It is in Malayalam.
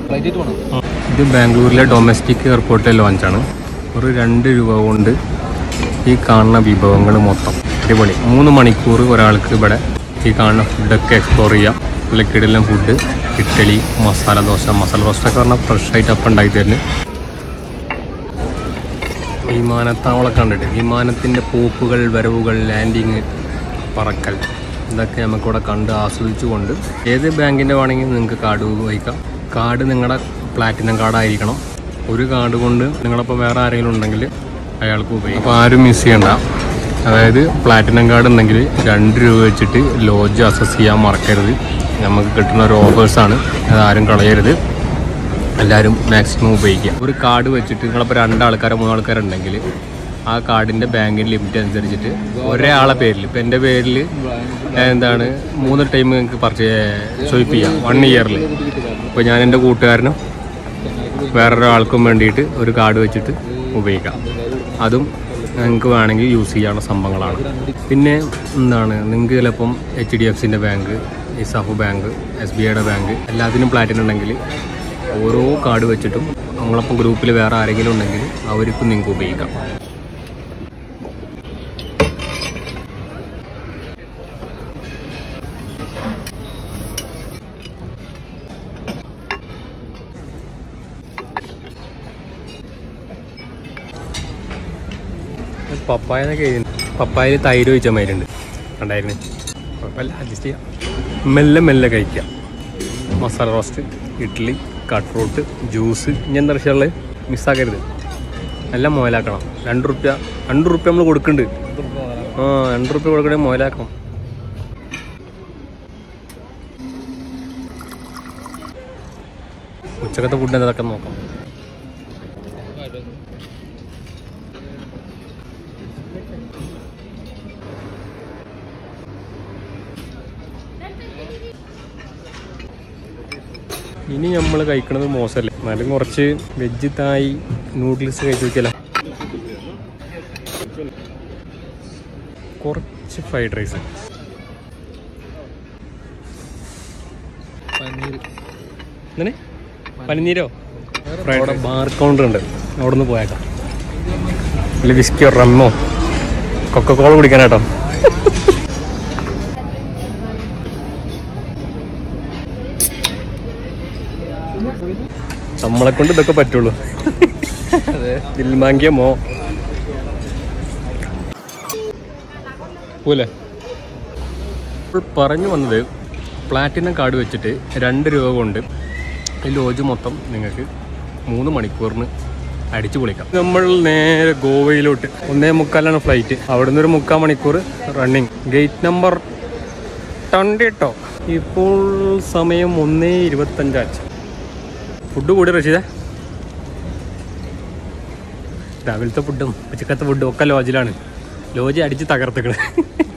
ഇത് ബാംഗ്ലൂരിലെ ഡൊമസ്റ്റിക് എയർപോർട്ടിലെ ലോഞ്ചാണ്. ഒരു 2 രൂപ കൊണ്ട് ഈ കാണുന്ന വിഭവങ്ങൾ മൊത്തം അടിപൊളി. 3 മണിക്കൂർ ഒരാൾക്ക് ഇവിടെ ഈ കാണുന്ന ഫുഡൊക്കെ എക്സ്പ്ലോർ ചെയ്യാം. കിടിലൻ ഫുഡ്, ഇഡ്ഡലി, മസാല ദോശ, മസാല റോസ്റ്റൊക്കെ പറഞ്ഞാൽ ഫ്രഷ് ആയിട്ട് അപ്പം ഉണ്ടാക്കി തരുന്നത്. വിമാനത്താവളം കണ്ടിട്ട് വിമാനത്തിൻ്റെ പോക്കുകൾ, വരവുകൾ, ലാൻഡിങ്, പറക്കൽ, ഇതൊക്കെ നമുക്കിവിടെ കണ്ട് ആസ്വദിച്ചുകൊണ്ട് ഏത് ബാങ്കിൻ്റെ വേണമെങ്കിൽ നിങ്ങൾക്ക് കാർഡ് ഉപയോഗിക്കാം. കാർഡ് നിങ്ങളുടെ പ്ലാറ്റിനം കാർഡായിരിക്കണം. ഒരു കാർഡ് കൊണ്ട് നിങ്ങളിപ്പോൾ വേറെ ആരെങ്കിലും ഉണ്ടെങ്കിൽ അയാൾക്ക് ഉപയോഗിക്കാം. അപ്പോൾ ആരും മിസ് ചെയ്യണ്ട. അതായത് പ്ലാറ്റിനം കാർഡ് ഉണ്ടെങ്കിൽ 2 രൂപ വെച്ചിട്ട് ലോഡ്ജ് അസസ് ചെയ്യാൻ മറക്കരുത്. നമുക്ക് കിട്ടുന്ന ഒരു ഓഫേഴ്സാണ്, അതാരും കളയരുത്. എല്ലാവരും മാക്സിമം ഉപയോഗിക്കുക. ഒരു കാർഡ് വെച്ചിട്ട് നിങ്ങളിപ്പോൾ 2 ആൾക്കാരോ 3 ആൾക്കാരുണ്ടെങ്കിൽ ആ കാർഡിൻ്റെ ബാങ്കിൻ്റെ ലിമിറ്റ് അനുസരിച്ചിട്ട് ഒരേ ആളെ പേരിൽ, ഇപ്പോൾ എൻ്റെ പേരിൽ 3 ടൈം നിങ്ങൾക്ക് സ്വൈപ്പ് ചെയ്യാം 1 ഇയറിൽ. ഇപ്പോൾ ഞാൻ എൻ്റെ കൂട്ടുകാരനും വേറൊരാൾക്കും വേണ്ടിയിട്ട് ഒരു കാർഡ് വെച്ചിട്ട് ഉപയോഗിക്കാം. അതും നിങ്ങൾക്ക് വേണമെങ്കിൽ യൂസ് ചെയ്യാനുള്ള സംഭവങ്ങളാണ്. പിന്നെ നിങ്ങൾക്ക് ചിലപ്പം HDFCൻ്റെ ബാങ്ക്, ഇസാഫ് ബാങ്ക്, SBIയുടെ ബാങ്ക് എല്ലാത്തിനും പ്ലാറ്റിനം ഉണ്ടെങ്കിൽ ഓരോ കാർഡ് വെച്ചിട്ടും നമ്മളപ്പം ഗ്രൂപ്പിൽ വേറെ ആരെങ്കിലും ഉണ്ടെങ്കിൽ അവർക്കും നിങ്ങൾക്ക് ഉപയോഗിക്കാം. പപ്പായ എന്നൊക്കെ എഴുതി, പപ്പായയിൽ തൈര് ഒഴിച്ച മാതിരിണ്ട് കണ്ടായിരുന്നു. കുഴപ്പമില്ല, അഡ്ജസ്റ്റ് ചെയ്യാം. മെല്ലെ കഴിക്കാം. Masala roast, idli, cut fruit, juice, ഇനി എന്താ വിഷയമുള്ളത് മിസ്സാക്കരുത്. എല്ലാം മുതലാക്കണം. 2 രൂപ നമ്മൾ കൊടുക്കുന്നുണ്ട്. 2 രൂപ കൊടുക്കണേ മുതലാക്കണം. ഉച്ചക്കത്തെ ഫുഡ് എന്തൊക്കെ നോക്കാം. ഇനി നമ്മൾ കഴിക്കണത് മോശമല്ലേ, എന്നാലും കുറച്ച് വെജ് തായി നൂഡിൽസ് കഴിച്ച് നോക്കിയല്ലോ. കുറച്ച് ഫ്രൈഡ് റൈസ്, പനിനീരോ അവിടെ ബാർ കൗണ്ടർ ഉണ്ട്, അവിടെ നിന്ന് പോയേക്കാം. അല്ല വിസ്കിയോ റമ്മോ കൊക്കക്കോള കുടിക്കാനാട്ടോ. നമ്മളെ കൊണ്ട് ഇതൊക്കെ പറ്റുള്ളൂ. ദിൽമാങ്കിയമോ പോലെ ഇപ്പോൾ പറഞ്ഞു വന്നത്, പ്ലാറ്റിനം കാർഡ് വെച്ചിട്ട് 2 രൂപ കൊണ്ട് ഈ ലോഡ്ജ് മൊത്തം നിങ്ങൾക്ക് 3 മണിക്കൂറിന് അടിച്ചു പൊളിക്കാം. നമ്മൾ നേരെ ഗോവയിലോട്ട് 1:45 ഫ്ലൈറ്റ്. അവിടെ നിന്ന് ഒരു 3/4 മണിക്കൂർ റണ്ണിങ്. ഗേറ്റ് നമ്പർ 20 കേട്ടോ. ഇപ്പോൾ സമയം 1:25. ഫുഡ് കൂടി റഷീദേ, രാവിലത്തെ ഫുഡും ഉച്ചക്കത്തെ ഫുഡും ഒക്കെ ലോഡ്ജിലാണ്. ലോഡ്ജ് അടിച്ച് തകർത്തിക്കണേ.